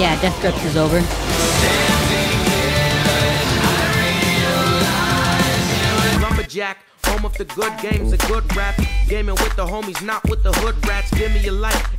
Yeah, Death Grips is over. Lumberjack, home of the good games, the good rap. Gaming with the homies, not with the hood rats. Give me your life